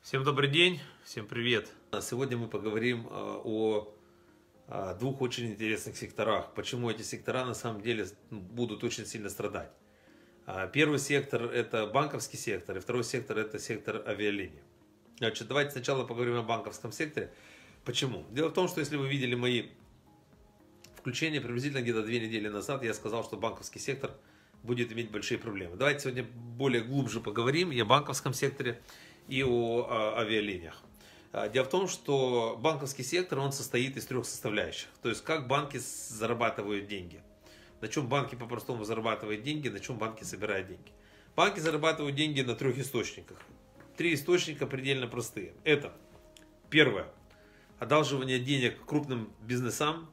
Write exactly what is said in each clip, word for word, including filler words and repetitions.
Всем добрый день, всем привет. Сегодня мы поговорим о двух очень интересных секторах. Почему эти сектора на самом деле будут очень сильно страдать. Первый сектор – это банковский сектор, и второй сектор – это сектор авиалиний. Значит, давайте сначала поговорим о банковском секторе. Почему? Дело в том, что если вы видели мои включения, приблизительно где-то две недели назад я сказал, что банковский сектор будет иметь большие проблемы. Давайте сегодня более глубже поговорим и о банковском секторе, и о, о авиалиниях. Дело в том, что банковский сектор, он состоит из трех составляющих. То есть, как банки зарабатывают деньги. На чем банки по-простому зарабатывают деньги, на чем банки собирают деньги. Банки зарабатывают деньги на трех источниках. Три источника предельно простые. Это, первое, одалживание денег крупным бизнесам.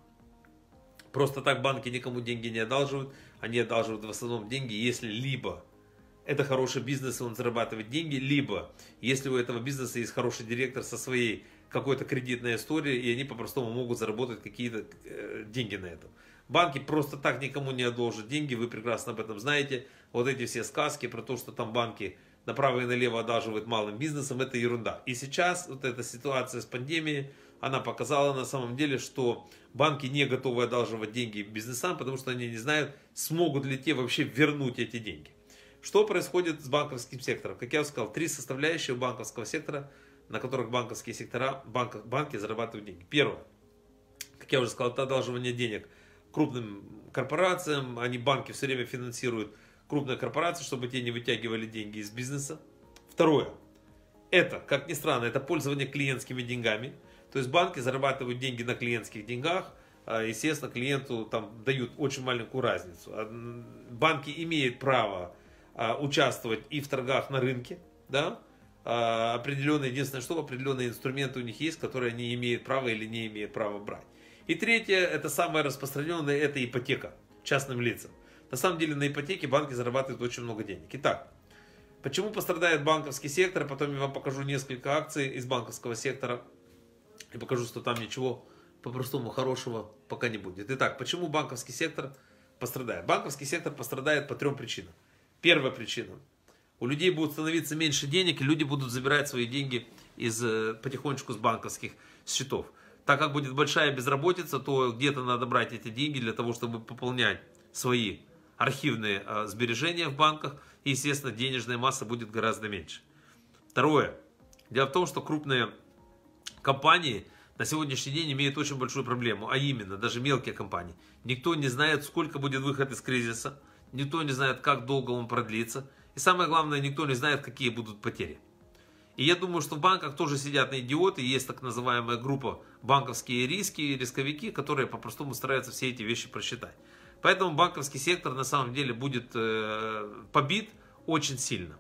Просто так банки никому деньги не одалживают. Они одалживают в основном деньги, если либо это хороший бизнес, и он зарабатывает деньги, либо если у этого бизнеса есть хороший директор со своей какой-то кредитной историей, и они по-простому могут заработать какие-то э, деньги на этом. Банки просто так никому не одолжат деньги, вы прекрасно об этом знаете. Вот эти все сказки про то, что там банки направо и налево одалживают малым бизнесом, это ерунда. И сейчас вот эта ситуация с пандемией, она показала на самом деле, что банки не готовы одалживать деньги бизнесам, потому что они не знают, смогут ли те вообще вернуть эти деньги. Что происходит с банковским сектором? Как я уже сказал, три составляющие банковского сектора, на которых банковские сектора, банк, банки зарабатывают деньги. Первое, как я уже сказал, это одалживание денег крупным корпорациям. Они, банки, все время финансируют крупные корпорации, чтобы те не вытягивали деньги из бизнеса. Второе, это, как ни странно, это пользование клиентскими деньгами. То есть банки зарабатывают деньги на клиентских деньгах. Естественно, клиенту там дают очень маленькую разницу. Банки имеют право участвовать и в торгах на рынке, да, определенные, единственное, что определенные инструменты у них есть, которые они имеют право или не имеют права брать. И третье, это самое распространенное, это ипотека частным лицам. На самом деле на ипотеке банки зарабатывают очень много денег. Итак, почему пострадает банковский сектор? Потом я вам покажу несколько акций из банковского сектора и покажу, что там ничего по-простому хорошего пока не будет. Итак, почему банковский сектор пострадает? Банковский сектор пострадает по трем причинам. Первая причина. У людей будет становиться меньше денег, и люди будут забирать свои деньги из, потихонечку с банковских счетов. Так как будет большая безработица, то где-то надо брать эти деньги для того, чтобы пополнять свои архивные сбережения в банках. И, естественно, денежная масса будет гораздо меньше. Второе. Дело в том, что крупные компании на сегодняшний день имеют очень большую проблему. А именно, даже мелкие компании. Никто не знает, сколько будет выход из кризиса. Никто не знает, как долго он продлится. И самое главное, никто не знает, какие будут потери. И я думаю, что в банках тоже сидят идиоты. Есть так называемая группа банковские риски, рисковики, которые по-простому стараются все эти вещи просчитать. Поэтому банковский сектор на самом деле будет э, побит очень сильно.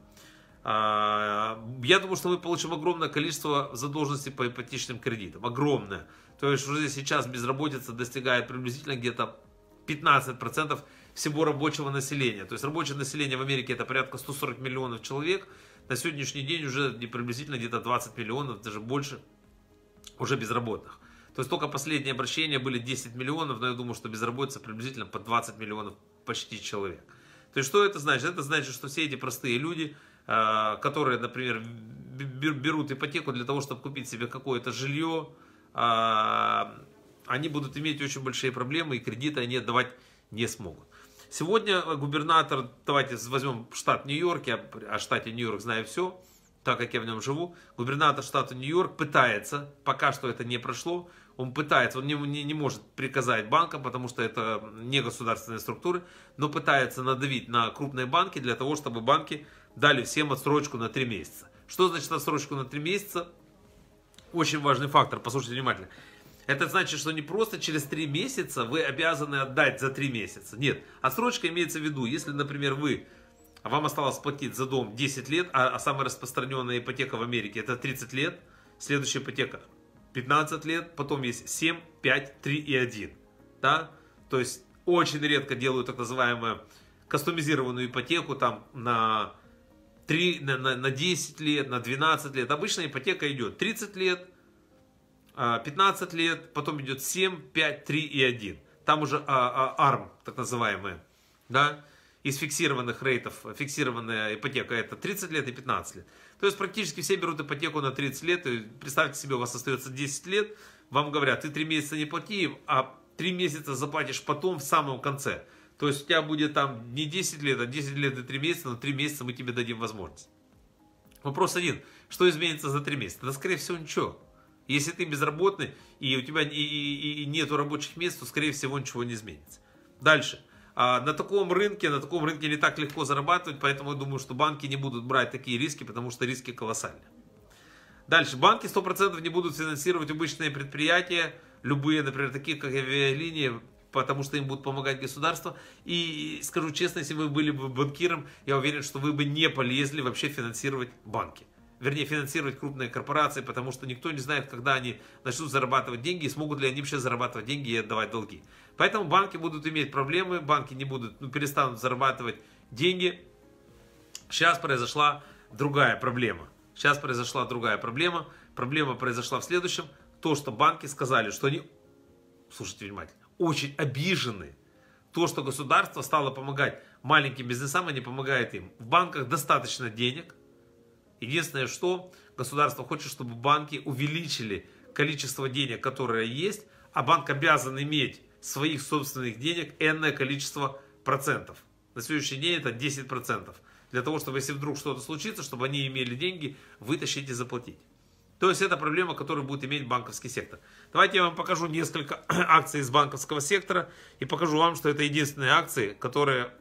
А, я думаю, что мы получим огромное количество задолженностей по ипотечным кредитам. Огромное. То есть уже сейчас безработица достигает приблизительно где-то пятнадцать процентов всего рабочего населения. То есть рабочее население в Америке это порядка сто сорок миллионов человек. На сегодняшний день уже приблизительно где-то двадцать миллионов, даже больше, уже безработных. То есть только последние обращения были десять миллионов, но я думаю, что безработица приблизительно по двадцать миллионов почти человек. То есть что это значит? Это значит, что все эти простые люди, которые, например, берут ипотеку для того, чтобы купить себе какое-то жилье, они будут иметь очень большие проблемы, и кредиты они отдавать не смогут. Сегодня губернатор, давайте возьмем штат Нью-Йорк, я о штате Нью-Йорк знаю все, так как я в нем живу. Губернатор штата Нью-Йорк пытается, пока что это не прошло, он пытается, он не, не, не может приказать банкам, потому что это не государственные структуры, но пытается надавить на крупные банки для того, чтобы банки дали всем отсрочку на три месяца. Что значит отсрочку на три месяца? Очень важный фактор, послушайте внимательно. Это значит, что не просто через три месяца вы обязаны отдать за три месяца. Нет, отсрочка имеется в виду, если, например, вы, вам осталось платить за дом десять лет, а, а самая распространенная ипотека в Америке это тридцать лет, следующая ипотека пятнадцать лет, потом есть семь, пять, три и один. Да? То есть очень редко делают так называемую кастомизированную ипотеку там на, три, на, на, на десять лет, на двенадцать лет. Обычная ипотека идет тридцать лет, пятнадцать лет, потом идет семь, пять, три и один. Там уже а, а, арм, так называемые. Да? из фиксированных рейтов, фиксированная ипотека это тридцать лет и пятнадцать лет. То есть практически все берут ипотеку на тридцать лет. И представьте себе, у вас остается десять лет, вам говорят, ты три месяца не плати, а три месяца заплатишь потом в самом конце. То есть у тебя будет там не десять лет, а десять лет и три месяца, но три месяца мы тебе дадим возможность. Вопрос один, что изменится за три месяца? Да скорее всего ничего. Если ты безработный и у тебя и, и, и нету рабочих мест, то скорее всего ничего не изменится. Дальше. А на таком рынке, на таком рынке не так легко зарабатывать, поэтому я думаю, что банки не будут брать такие риски, потому что риски колоссальные. Дальше. Банки сто процентов не будут финансировать обычные предприятия, любые, например, такие как авиалинии, потому что им будут помогать государство. И скажу честно, если вы были бы банкиром, я уверен, что вы бы не полезли вообще финансировать банки. Вернее, финансировать крупные корпорации, потому что никто не знает, когда они начнут зарабатывать деньги, и смогут ли они вообще зарабатывать деньги и отдавать долги. Поэтому банки будут иметь проблемы, банки не будут, ну, перестанут зарабатывать деньги. Сейчас произошла другая проблема. Сейчас произошла другая проблема. Проблема произошла в следующем. То, что банки сказали, что они, слушайте внимательно, очень обижены. То, что государство стало помогать маленьким бизнесам, а не помогает им. В банках достаточно денег. Единственное, что государство хочет, чтобы банки увеличили количество денег, которое есть, а банк обязан иметь своих собственных денег энное количество процентов. На сегодняшний день это десять процентов. Для того, чтобы если вдруг что-то случится, чтобы они имели деньги вытащить и заплатить. То есть это проблема, которую будет иметь банковский сектор. Давайте я вам покажу несколько акций из банковского сектора и покажу вам, что это единственные акции, которые...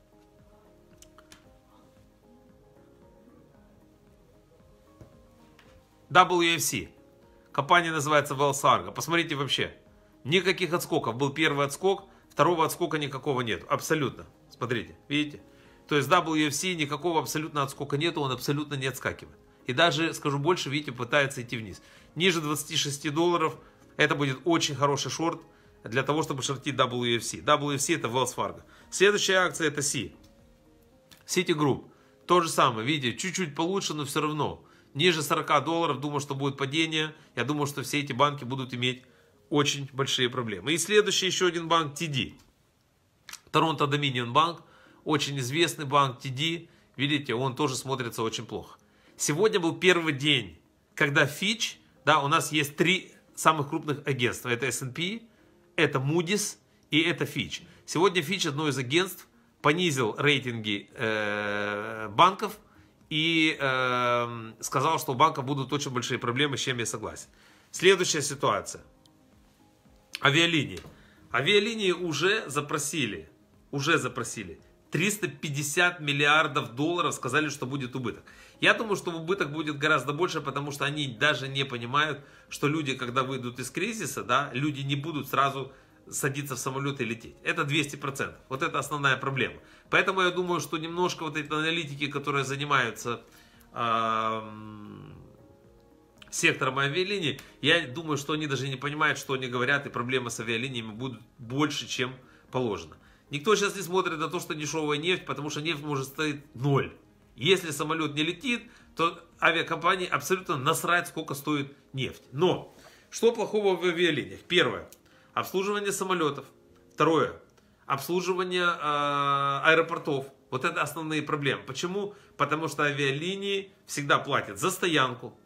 дабл ю эф си. Компания называется Wells Fargo. Посмотрите вообще. Никаких отскоков. Был первый отскок, второго отскока никакого нет. Абсолютно. Смотрите, видите? То есть дабл ю эф си никакого абсолютно отскока нету, он абсолютно не отскакивает. И даже, скажу больше, видите, пытается идти вниз. Ниже двадцати шести долларов это будет очень хороший шорт для того, чтобы шортить дабл ю эф си. дабл ю эф си это Wells Fargo. Следующая акция это Си. Citigroup. То же самое, видите, чуть-чуть получше, но все равно. Ниже сорока долларов, думаю, что будет падение. Я думаю, что все эти банки будут иметь очень большие проблемы. И следующий еще один банк Ти Ди. Торонто Доминион банк. Очень известный банк Ти Ди. Видите, он тоже смотрится очень плохо. Сегодня был первый день, когда Fitch, да, у нас есть три самых крупных агентства. Это эс энд пи, это Moody's и это Fitch. Сегодня Fitch, одно из агентств, понизил рейтинги э, банков. И э, сказал, что у банка будут очень большие проблемы, с чем я согласен. Следующая ситуация. Авиалинии. Авиалинии уже запросили, уже запросили триста пятьдесят миллиардов долларов, сказали, что будет убыток. Я думаю, что убыток будет гораздо больше, потому что они даже не понимают, что люди, когда выйдут из кризиса, да, люди не будут сразу садиться в самолет и лететь. Это двести процентов. Вот это основная проблема. Поэтому я думаю, что немножко вот эти аналитики, которые занимаются э, сектором авиалиний, я думаю, что они даже не понимают, что они говорят, и проблемы с авиалиниями будут больше, чем положено. Никто сейчас не смотрит на то, что дешевая нефть, потому что нефть может стоить ноль. Если самолет не летит, то авиакомпании абсолютно насрать, сколько стоит нефть. Но, что плохого в авиалиниях? Первое. Обслуживание самолетов. Второе. Обслуживание э, аэропортов. Вот это основные проблемы. Почему? Потому что авиалинии всегда платят за стоянку.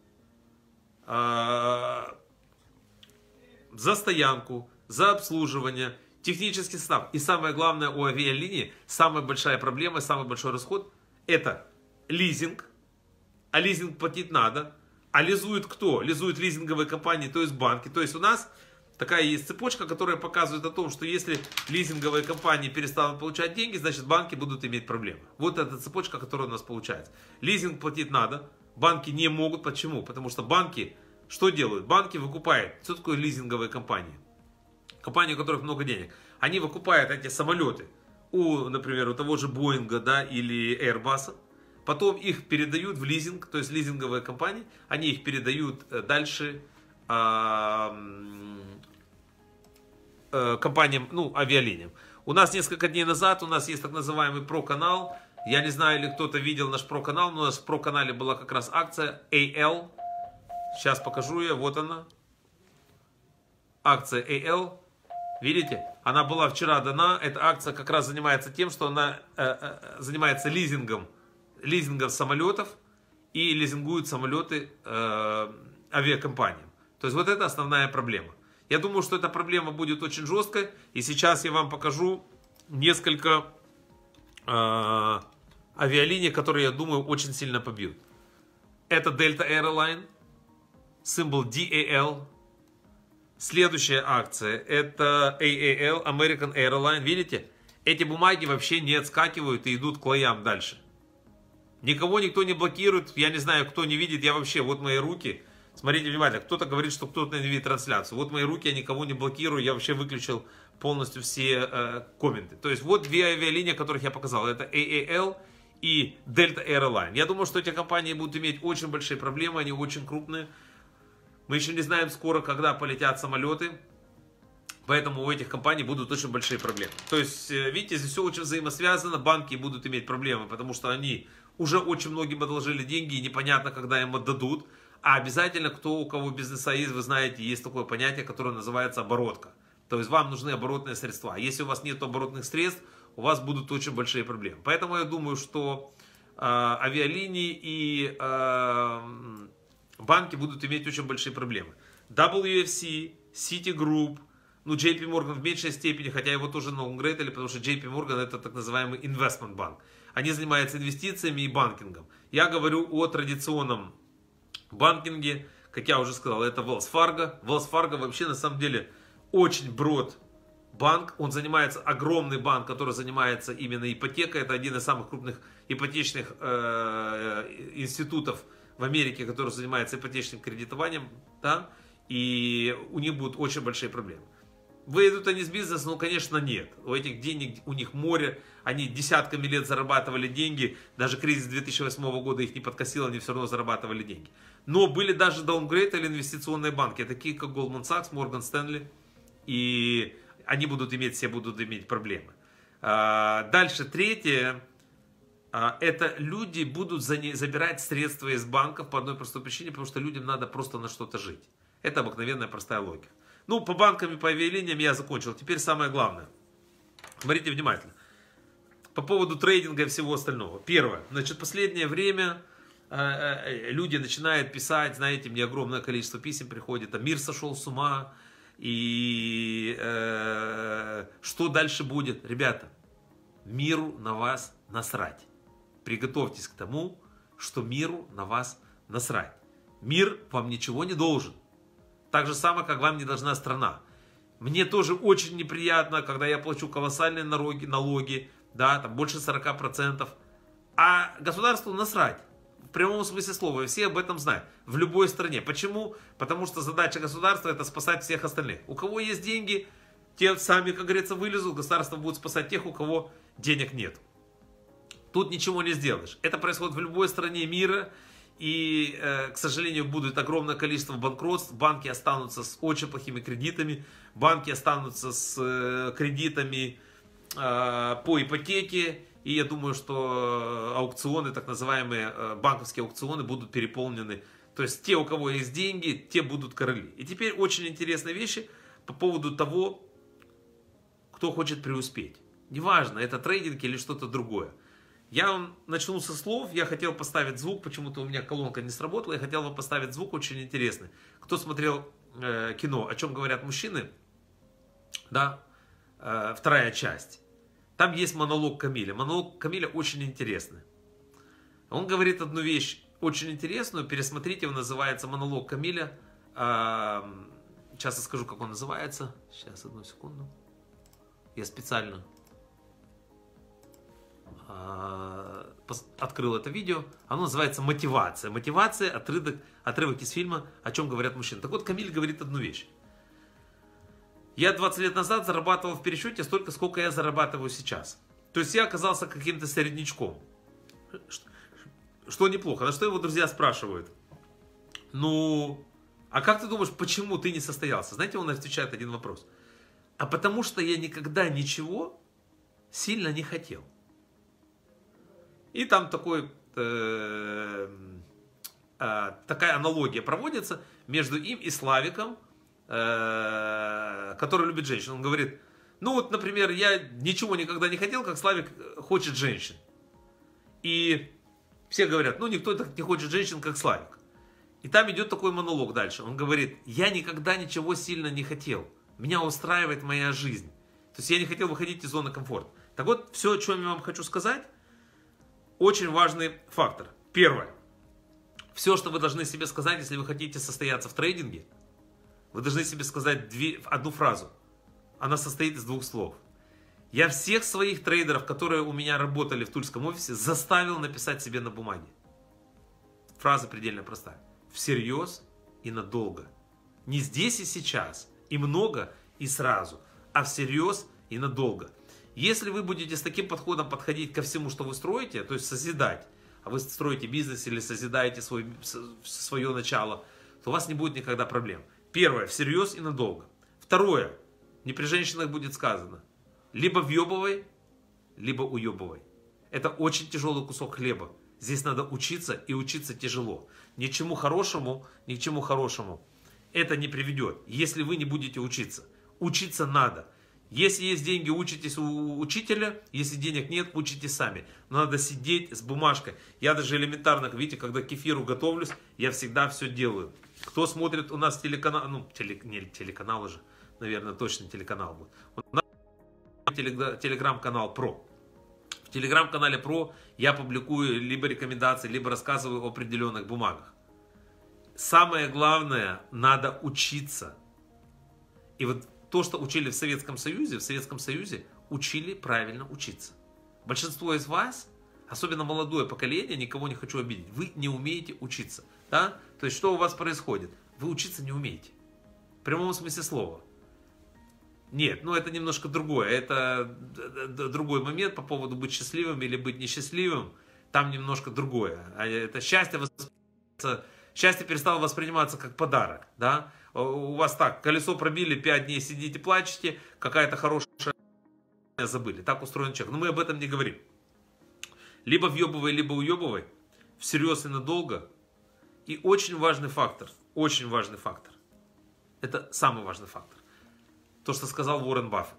Э, за стоянку. За обслуживание. Технический состав. И самое главное у авиалинии, самая большая проблема, самый большой расход, это лизинг. А лизинг платить надо. А лизуют кто? Лизуют лизинговые компании, то есть банки. То есть у нас... такая есть цепочка, которая показывает о том, что если лизинговые компании перестанут получать деньги, значит банки будут иметь проблемы. Вот эта цепочка, которая у нас получается. Лизинг платить надо, банки не могут. Почему? Потому что банки что делают? Банки выкупают. Что такое лизинговые компании? Компании, у которых много денег. Они выкупают эти самолеты у, например, у того же Боинга, да, или Airbus. Потом их передают в лизинг, то есть лизинговые компании, они их передают дальше компаниям, ну, авиалиниям. У нас несколько дней назад у нас есть так называемый про-канал. Я не знаю, или кто-то видел наш про-канал, но у нас в про-канале была как раз акция эй эл. Сейчас покажу ее, вот она. Акция эй эл. Видите, она была вчера дана. Эта акция как раз занимается тем, что она э, э, занимается лизингом, лизингом самолетов и лизингует самолеты э, авиакомпаниям. То есть вот это основная проблема. Я думаю, что эта проблема будет очень жесткой. И сейчас я вам покажу несколько э, авиалиний, которые, я думаю, очень сильно побьют. Это Delta Airline, символ ди эй эл. Следующая акция это эй эй эл, American Airline. Видите, эти бумаги вообще не отскакивают и идут к лоям дальше. Никого никто не блокирует. Я не знаю, кто не видит. Я вообще, вот мои руки. Смотрите внимательно. Кто-то говорит, что кто-то не видит трансляцию. Вот мои руки, я никого не блокирую. Я вообще выключил полностью все э, комменты. То есть вот две авиалинии, которых я показал. Это эй эй эл и Delta Airline. Я думаю, что эти компании будут иметь очень большие проблемы. Они очень крупные. Мы еще не знаем скоро, когда полетят самолеты. Поэтому у этих компаний будут очень большие проблемы. То есть, видите, здесь все очень взаимосвязано. Банки будут иметь проблемы, потому что они уже очень многим одолжили деньги. И непонятно, когда им отдадут. А обязательно, кто у кого бизнеса есть, вы знаете, есть такое понятие, которое называется оборотка. То есть, вам нужны оборотные средства. Если у вас нет оборотных средств, у вас будут очень большие проблемы. Поэтому я думаю, что э, авиалинии и... Э, банки будут иметь очень большие проблемы. дабл ю эф си, Citigroup, ну джей пи Morgan в меньшей степени, хотя его тоже даунгрейдили, потому что джей пи Morgan это так называемый investment банк. Они занимаются инвестициями и банкингом. Я говорю о традиционном банкинге, как я уже сказал, это Wells Fargo. Wells Fargo вообще на самом деле очень брод банк. Он занимается, огромный банк, который занимается именно ипотекой. Это один из самых крупных ипотечных э, институтов в Америке, который занимается ипотечным кредитованием, да, и у них будут очень большие проблемы. Выйдут они с бизнеса? Ну, конечно, нет. У этих денег, у них море, они десятками лет зарабатывали деньги, даже кризис две тысячи восьмого года их не подкосил, они все равно зарабатывали деньги. Но были даже даунгрейд или инвестиционные банки, такие как Goldman Sachs, Morgan Stanley, и они будут иметь, все будут иметь проблемы. Дальше, третье. Это люди будут забирать средства из банков по одной простой причине, потому что людям надо просто на что-то жить. Это обыкновенная простая логика. Ну, по банкам и по авиалиниям я закончил. Теперь самое главное. Смотрите внимательно. По поводу трейдинга и всего остального. Первое. Значит, последнее время э, люди начинают писать, знаете, мне огромное количество писем приходит, а мир сошел с ума, и э, что дальше будет? Ребята, миру на вас насрать. Приготовьтесь к тому, что миру на вас насрать. Мир вам ничего не должен. Так же самое, как вам не должна страна. Мне тоже очень неприятно, когда я плачу колоссальные налоги, налоги, да, там больше сорока процентов. А государству насрать. В прямом смысле слова. И все об этом знают. В любой стране. Почему? Потому что задача государства это спасать всех остальных. У кого есть деньги, те сами, как говорится, вылезут. Государство будет спасать тех, у кого денег нет. Тут ничего не сделаешь. Это происходит в любой стране мира. И, э, к сожалению, будет огромное количество банкротств. Банки останутся с очень плохими кредитами. Банки останутся с э, кредитами э, по ипотеке. И я думаю, что аукционы, так называемые э, банковские аукционы, будут переполнены. То есть те, у кого есть деньги, те будут короли. И теперь очень интересные вещи по поводу того, кто хочет преуспеть. Неважно, это трейдинг или что-то другое. Я вам начну со слов, я хотел поставить звук, почему-то у меня колонка не сработала, я хотел вам поставить звук очень интересный. Кто смотрел э, кино «О чем говорят мужчины», да, э, вторая часть, там есть монолог Камиля. Монолог Камиля очень интересный. Он говорит одну вещь очень интересную, пересмотрите, он называется монолог Камиля. Э, сейчас я скажу, как он называется. Сейчас, одну секунду. Я специально открыл это видео. Оно называется «Мотивация». Мотивация, отрывок, отрывок из фильма «О чем говорят мужчины». Так вот, Камиль говорит одну вещь. Я двадцать лет назад зарабатывал в пересчете столько, сколько я зарабатываю сейчас. То есть я оказался каким-то середнячком. Что неплохо. На что его друзья спрашивают? Ну, а как ты думаешь, почему ты не состоялся? Знаете, он отвечает один вопрос. А потому что я никогда ничего сильно не хотел. И там такой, э, э, такая аналогия проводится между им и Славиком, э, который любит женщин. Он говорит, ну вот, например, я ничего никогда не хотел, как Славик хочет женщин. И все говорят, ну никто так не хочет женщин, как Славик. И там идет такой монолог дальше. Он говорит, я никогда ничего сильно не хотел. Меня устраивает моя жизнь. То есть я не хотел выходить из зоны комфорта. Так вот, все, о чем я вам хочу сказать, очень важный фактор. Первое. Все, что вы должны себе сказать, если вы хотите состояться в трейдинге, вы должны себе сказать две, одну фразу. Она состоит из двух слов. Я всех своих трейдеров, которые у меня работали в тульском офисе, заставил написать себе на бумаге. Фраза предельно простая. Всерьез и надолго. Не здесь и сейчас, и много, и сразу, а всерьез и надолго. Если вы будете с таким подходом подходить ко всему, что вы строите, то есть созидать, а вы строите бизнес или созидаете свой, свое начало, то у вас не будет никогда проблем. Первое, всерьез и надолго. Второе, не при женщинах будет сказано, либо въебывай, либо уебывай. Это очень тяжелый кусок хлеба. Здесь надо учиться, и учиться тяжело. Ни к чему хорошему, ни к чему хорошему это не приведет, если вы не будете учиться. Учиться надо. Если есть деньги, учитесь у учителя. Если денег нет, учитесь сами. Но надо сидеть с бумажкой. Я даже элементарно, видите, когда к кефиру готовлюсь, я всегда все делаю. Кто смотрит у нас телеканал, ну, теле, не телеканал уже, наверное, точно телеканал будет. У нас телеграм-канал Про. В телеграм-канале Про я публикую либо рекомендации, либо рассказываю о определенных бумагах. Самое главное, надо учиться. И вот то, что учили в Советском Союзе, в Советском Союзе учили правильно учиться. Большинство из вас, особенно молодое поколение, никого не хочу обидеть, вы не умеете учиться. Да? То есть, что у вас происходит? Вы учиться не умеете. В прямом смысле слова. Нет, ну это немножко другое. Это другой момент по поводу быть счастливым или быть несчастливым. Там немножко другое. Это счастье, счастье перестало восприниматься как подарок. Да? У вас так, колесо пробили, пять дней сидите, плачете, какая-то хорошая забыли. Так устроен человек. Но мы об этом не говорим. Либо въебывай, либо уебывай. Всерьез и надолго. И очень важный фактор. Очень важный фактор. Это самый важный фактор. То, что сказал Уоррен Баффет.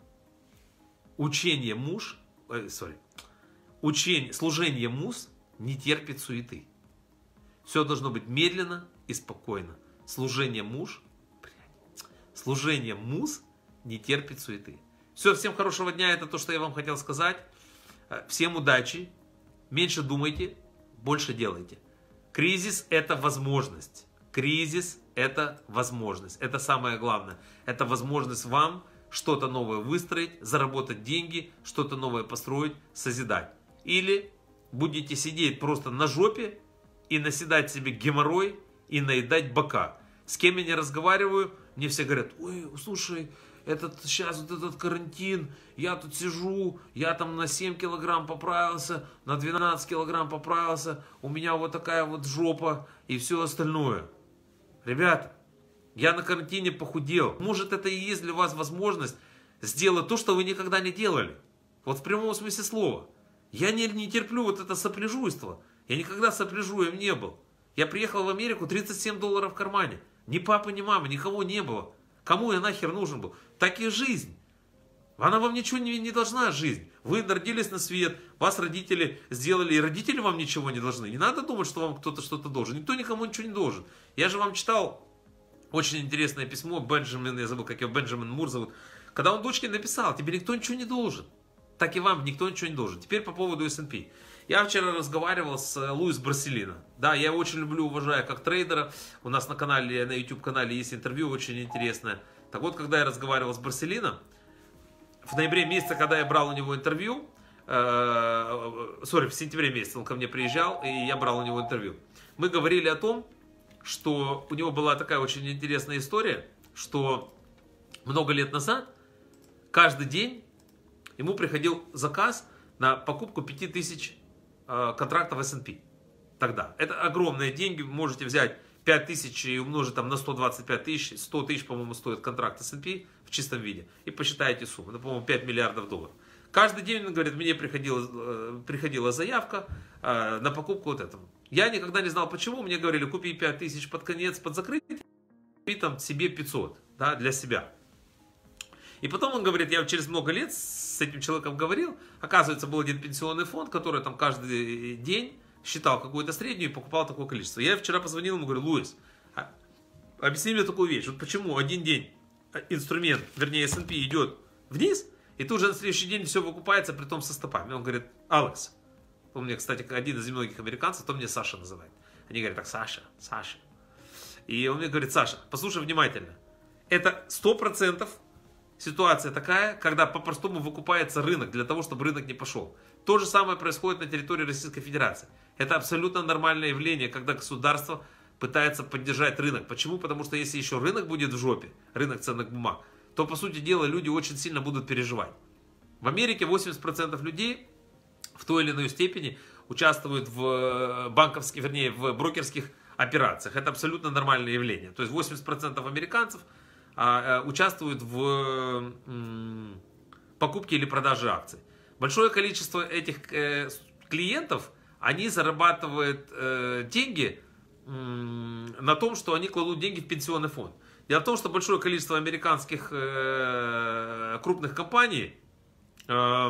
Учение муж, э, sorry, учение, служение муз не терпит суеты. Все должно быть медленно и спокойно. Служение муж, служение муз не терпит суеты. Все, всем хорошего дня, это то, что я вам хотел сказать. Всем удачи, меньше думайте, больше делайте. Кризис – это возможность. Кризис – это возможность. Это самое главное. Это возможность вам что-то новое выстроить, заработать деньги, что-то новое построить, созидать. Или будете сидеть просто на жопе и наседать себе геморрой и наедать бока. С кем я не разговариваю, мне все говорят, ой, слушай, этот, сейчас вот этот карантин, я тут сижу, я там на семь килограмм поправился, на двенадцать килограмм поправился, у меня вот такая вот жопа и все остальное. Ребята, я на карантине похудел. Может, это и есть для вас возможность сделать то, что вы никогда не делали. Вот в прямом смысле слова. Я не, не терплю вот это сопляжуйство. Я никогда сопляжуем не был. Я приехал в Америку, тридцать семь долларов в кармане. Ни папы, ни мамы, никого не было. Кому я нахер нужен был? Так и жизнь. Она вам ничего не, не должна, жизнь. Вы родились на свет, вас родители сделали, и родители вам ничего не должны. Не надо думать, что вам кто-то что-то должен. Никто никому ничего не должен. Я же вам читал очень интересное письмо Бенджамин, я забыл, как его, Бенджамин Мур зовут. Когда он дочке написал, тебе никто ничего не должен. Так и вам никто ничего не должен. Теперь по поводу эс энд пи. Я вчера разговаривал с Луис Барселино. Да, я его очень люблю, уважаю как трейдера. У нас на канале, на YouTube канале есть интервью очень интересное. Так вот, когда я разговаривал с Барселино, в ноябре месяце, когда я брал у него интервью, э, sorry, в сентябре месяце он ко мне приезжал, и я брал у него интервью. Мы говорили о том, что у него была такая очень интересная история, что много лет назад, каждый день ему приходил заказ на покупку пяти тысяч э, контрактов эс энд пи. Тогда. Это огромные деньги, вы можете взять пять тысяч и умножить там на сто двадцать пять тысяч, сто тысяч, по-моему, стоит контракт эс энд пи в чистом виде. И посчитаете сумму. Это, по-моему, пять миллиардов долларов. Каждый день, он говорит, мне приходила, приходила заявка э, на покупку вот этого. Я никогда не знал почему. Мне говорили, купи пять тысяч под конец, под закрытие, купи там себе пятьсот. да, для себя. И потом он говорит, я через много лет с этим человеком говорил, оказывается, был один пенсионный фонд, который там каждый день считал какую-то среднюю и покупал такое количество. Я вчера позвонил ему, говорю, Луис, объясни мне такую вещь, вот почему один день инструмент, вернее эс энд пи идет вниз, и тут же на следующий день все выкупается, при том со стопами. Он говорит, Алекс, он мне, кстати, один из немногих американцев, то мне Саша называет. Они говорят, так, Саша, Саша. И он мне говорит, Саша, послушай внимательно, это сто процентов ситуация такая, когда по-простому выкупается рынок, для того, чтобы рынок не пошел. То же самое происходит на территории Российской Федерации. Это абсолютно нормальное явление, когда государство пытается поддержать рынок. Почему? Потому что если еще рынок будет в жопе, рынок ценных бумаг, то, по сути дела, люди очень сильно будут переживать. В Америке восемьдесят процентов людей в той или иной степени участвуют в банковских, вернее, в брокерских операциях. Это абсолютно нормальное явление. То есть восемьдесят процентов американцев а, участвуют в м, покупке или продаже акций. Большое количество этих э, клиентов, они зарабатывают э, деньги м, на том, что они кладут деньги в пенсионный фонд. Дело в том, что большое количество американских э, крупных компаний, э,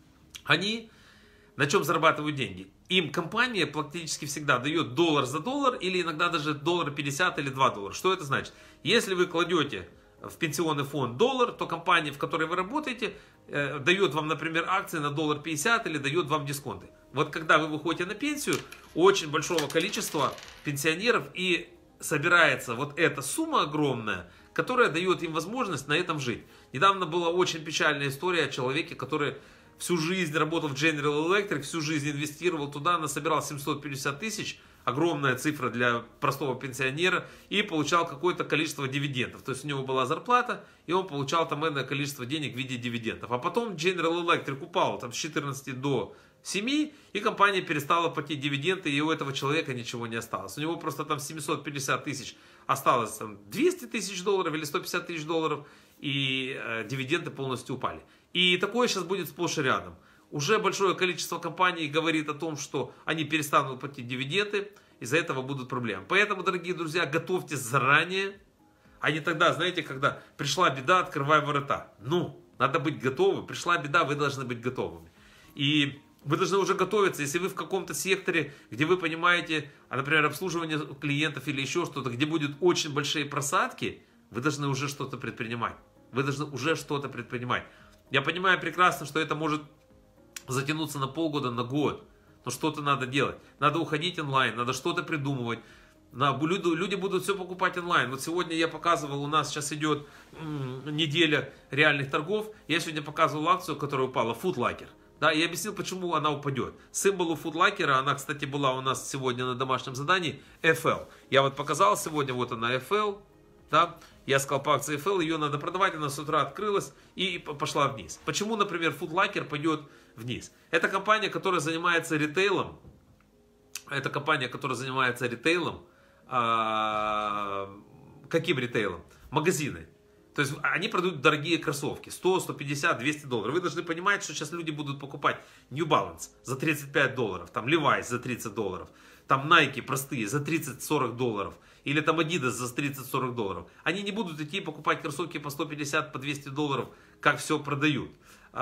они на чем зарабатывают деньги? Им компания практически всегда дает доллар за доллар, или иногда даже доллар пятьдесят или два доллара. Что это значит? Если вы кладете в пенсионный фонд доллар, то компания, в которой вы работаете, э, дает вам, например, акции на доллар пятьдесят или дает вам дисконты. Вот когда вы выходите на пенсию, у очень большого количества пенсионеров и собирается вот эта сумма огромная, которая дает им возможность на этом жить. Недавно была очень печальная история о человеке, который всю жизнь работал в General Electric, всю жизнь инвестировал туда, насобирал семьсот пятьдесят тысяч, огромная цифра для простого пенсионера, и получал какое-то количество дивидендов. То есть у него была зарплата, и он получал там энное количество денег в виде дивидендов. А потом General Electric упал там, с четырнадцати до семи, и компания перестала платить дивиденды, и у этого человека ничего не осталось. У него просто там семьсот пятьдесят тысяч осталось там, двести тысяч долларов или сто пятьдесят тысяч долларов, и э, дивиденды полностью упали. И такое сейчас будет сплошь и рядом. Уже большое количество компаний говорит о том, что они перестанут платить дивиденды, из-за этого будут проблемы. Поэтому, дорогие друзья, готовьтесь заранее, а не тогда, знаете, когда пришла беда, открывай ворота. Ну, надо быть готовым. Пришла беда, вы должны быть готовыми. И вы должны уже готовиться, если вы в каком-то секторе, где вы понимаете, например, обслуживание клиентов или еще что-то, где будут очень большие просадки, вы должны уже что-то предпринимать. Вы должны уже что-то предпринимать. Я понимаю прекрасно, что это может затянуться на полгода, на год. Но что-то надо делать. Надо уходить онлайн, надо что-то придумывать. Люди, люди будут все покупать онлайн. Вот сегодня я показывал, у нас сейчас идет м, неделя реальных торгов. Я сегодня показывал акцию, которая упала, Foot Locker. Да, и объяснил, почему она упадет. Символ у Foot Locker, она, кстати, была у нас сегодня на домашнем задании, эф эл. Я вот показал сегодня, вот она эф эл. Да? Я сказал по акции эф эл, ее надо продавать, она с утра открылась и пошла вниз. Почему, например, Foot Locker пойдет вниз? Это компания, которая занимается ритейлом. Это компания, которая занимается ритейлом. А, каким ритейлом? Магазины. То есть они продают дорогие кроссовки, сто, сто пятьдесят, двести долларов. Вы должны понимать, что сейчас люди будут покупать New Balance за тридцать пять долларов, там Levi's за тридцать долларов, там Nike простые за тридцать-сорок долларов, или там Adidas за тридцать-сорок долларов. Они не будут идти покупать кроссовки по сто пятьдесят, по двести долларов, как все продают.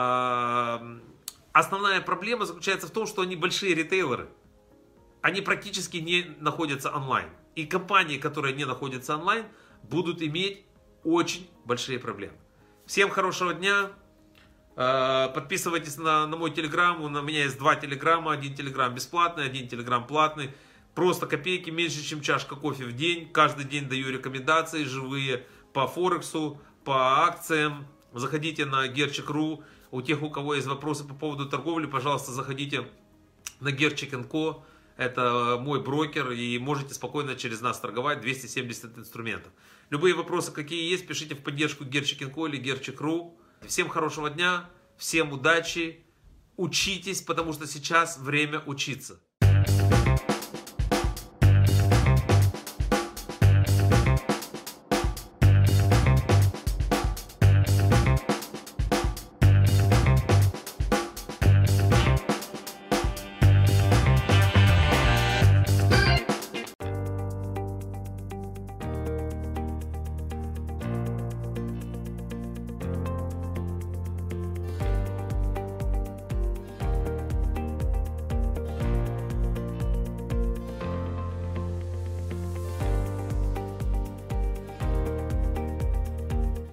Основная проблема заключается в том, что они большие ритейлеры. Они практически не находятся онлайн. И компании, которые не находятся онлайн, будут иметь очень большие проблемы. Всем хорошего дня. Подписывайтесь на, на мой телеграм. У меня есть два телеграма. Один телеграм бесплатный, один телеграм платный. Просто копейки, меньше, чем чашка кофе в день. Каждый день даю рекомендации живые по Форексу, по акциям. Заходите на Gerchik точка ру. У тех, у кого есть вопросы по поводу торговли, пожалуйста, заходите на Gerchik энд ко. Это мой брокер, и можете спокойно через нас торговать, двести семьдесят инструментов. Любые вопросы, какие есть, пишите в поддержку Gerchik энд ко или Gerchik точка ру. Всем хорошего дня, всем удачи, учитесь, потому что сейчас время учиться.